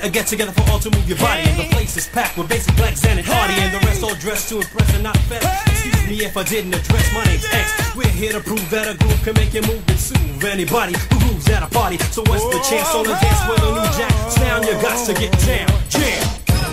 A get together for all to move your body. And the place is packed with basic black Zen and Hardy. And the rest all dressed to impress and not fed. Excuse me if I didn't address, my name's X. We're here to prove that a groove can make you move and soothe anybody who grooves at a party. So what's the chance on the dance with a new jack? Sound you got to get down, jam.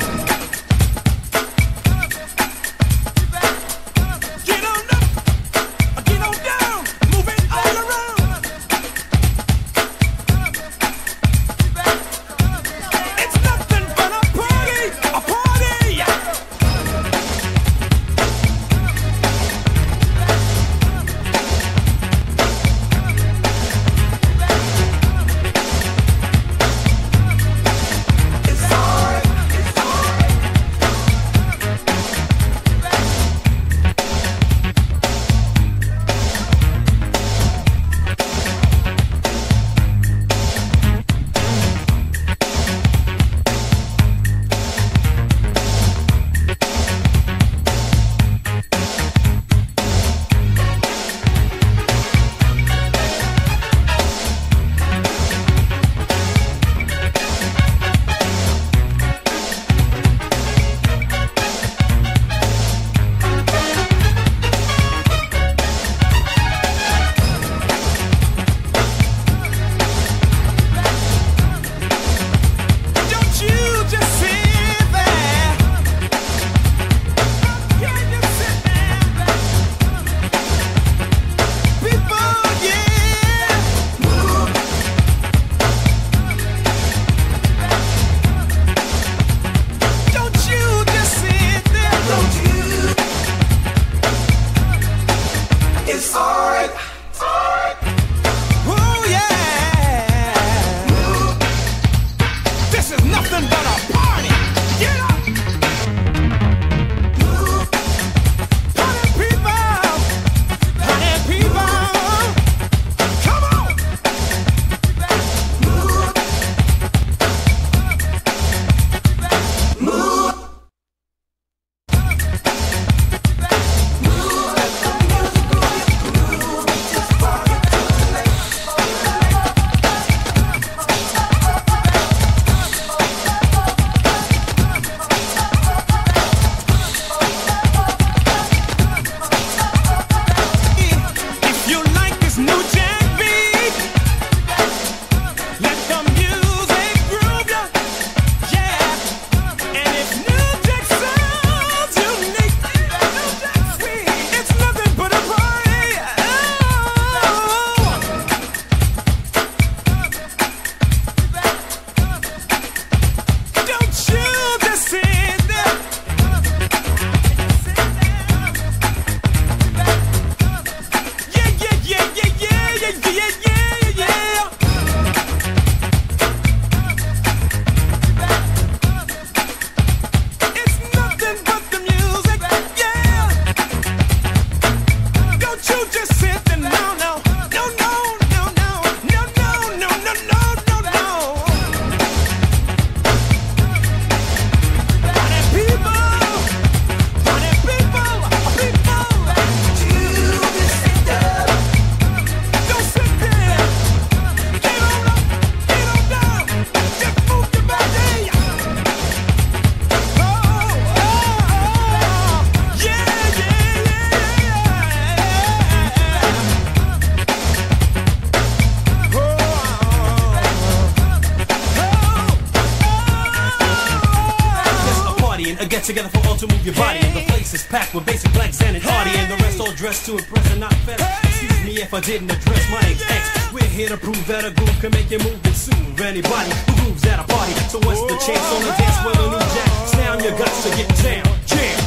A get together for all to move your body. And the place is packed with basic black Zen and Hardy. And the rest all dressed to impress and not fed. Excuse me if I didn't address, my name's X. We're here to prove that a groove can make you move and soothe anybody who grooves at a party. So what's the chance on the dance with a new jack? Sound you got to get down, jam.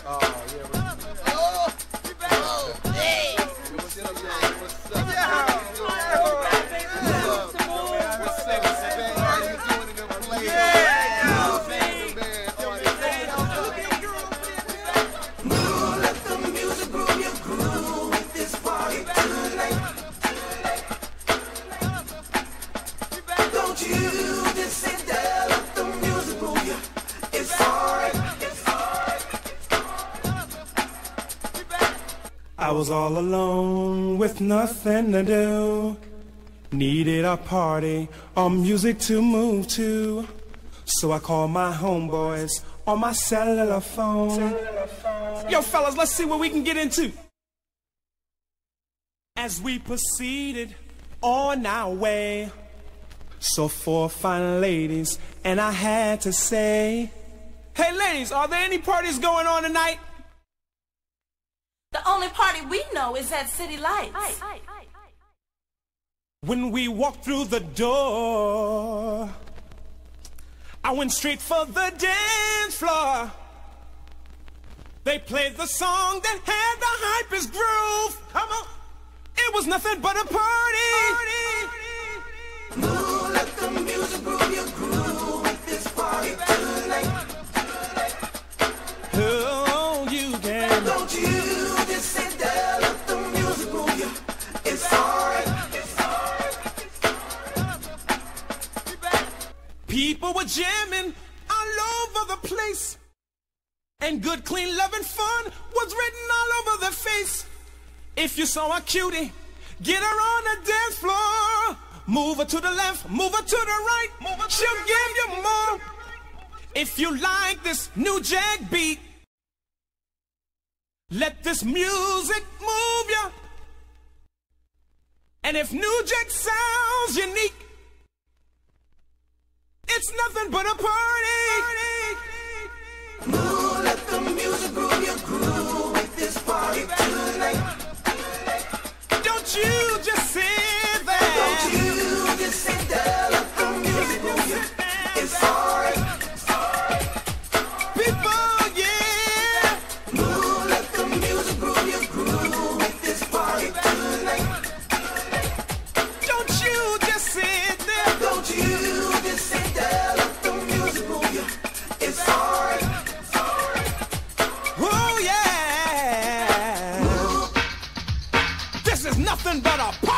I was all alone with nothing to do. Needed a party or music to move to. So I called my homeboys on my cellular phone. Yo, fellas, let's see what we can get into. As we proceeded on our way, saw four fine ladies, and I had to say, hey ladies, are there any parties going on tonight? The only party we know is at City Lights. When we walked through the door, I went straight for the dance floor. They played the song that had the hypest groove. It was nothing but a party. Move, let the music groove you groove with this party tonight. Oh, you can. Don't you just sit there, let the music groove you. It's alright. People were jamming all over the place, and good, clean, loving fun was written all over their face. If you saw a cutie, get her on the dance floor. Move her to the left, move her to the right, she'll give you more. If you like this new jack beat, let this music move you. And if new jack sounds unique, it's nothing but a party. Move, let the music groove you groove with this party tonight. Don't you just sit there. Don't you just sit there, let the music groove you. It's alright. People, yeah. Move, let the music groove you groove with this party tonight. Don't you just sit there. Don't you just sit there, let the music groove you. It's alright. Oh, yeah. This is nothing but a